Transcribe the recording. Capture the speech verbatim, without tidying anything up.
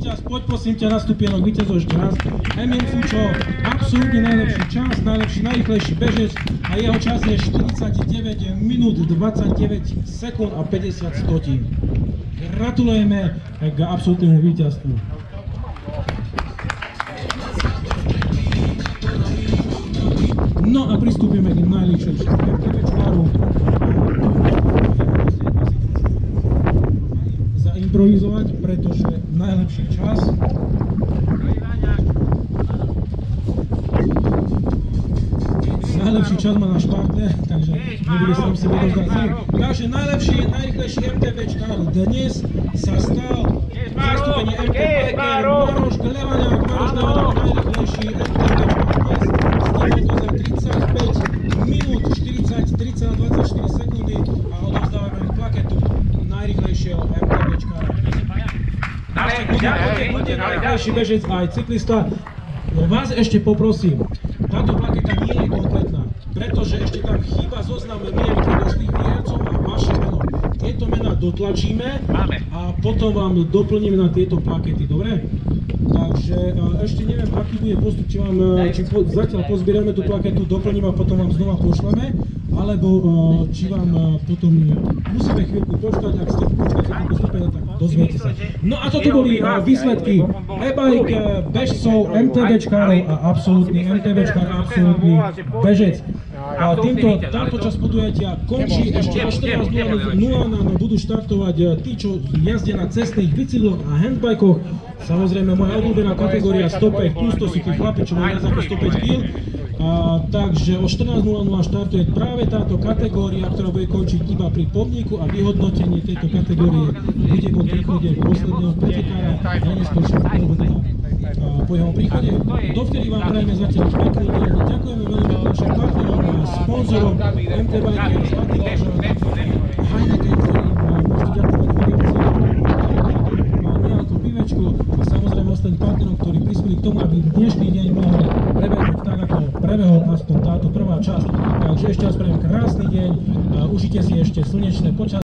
víťaz, poď prosím ťa na stupienok víťazov ešte raz. Emil Fučo, absolútne najlepší čas, najlepší, najrýchlejší bežec a jeho čas je štyridsaťdeväť minút, dvadsaťdeväť sekúnd a päťdesiat stotín. Gratulujeme k absolútnemu víťazstvu. No a pristúpime k najrýchlejšiemu MTBčkáru. Improvizovať, pretože najlepší čas najlepší čas má náš partner, takže nebude sa musieť odozdať. Takže najlepší, najrýchlejší MTBčkár dnes sa stal zastúpenie em té Biker Maroš Klevaňák. Maroš Klevaňák, najrýchlejší MTBčkár dnes, stihol to za tridsaťpäť minút, štyridsať, tridsať a dvadsaťštyri sekundy a odovzdávame plaketu najrýchlejšieho MTBčkára. Ešte bude najrýchlejší bežec aj cyklista. Vás ešte poprosím, táto plaketa nie je kompletná, pretože ešte tam chýba zoznam mien predošlých výhercov a vaše meno. Tieto mená dotlačíme a potom vám doplníme na tieto plakety, dobre? Takže ešte neviem, aký bude postup, či, vám, či po, zatiaľ pozbierame tú plaketu, doplníme a potom vám znova pošleme, alebo či vám potom musíme chvíľku počkať, ak ste počkáte chvíľku stúpenia, tak dozviete sa. No a toto boli výsledky e-bike bežcov, MTBčkárov a absolútny MTBčkár, absolútny bežec. A týmto táto časť podujatia končí, ešte o štrnásť nula nula budú štartovať tí, čo jazdia na cestných bicykloch a handbajkoch. Samozrejme moja obľúbená kategória sto päť plus, to sú tí chlapi, čo majú viac ako sto päť kilogramov. A, takže o štrnásť nula nula štartuje práve táto kategória, ktorá bude končiť iba pri pomníku a vyhodnotenie tejto kategórie bude po príchode posledného pretekára najneskôršieho polhodina po jeho príchode. Dovtedy vám prajeme zatiaľ pekný deň. Ďakujeme veľmi našim partnerom a sponzorom em té Biker, Zlatý Lažov, Heineken, ktorým môžete ďakovať výrobci Nealko pivečko a samozrejme ostatným partnerom, ktorí prispeli k tomu, aby dnešný deň mohol prebehnúť tak, ako prebehol aspoň táto prvá časť. Takže ešte raz prajem krásny deň, užite si ešte slnečné počasie.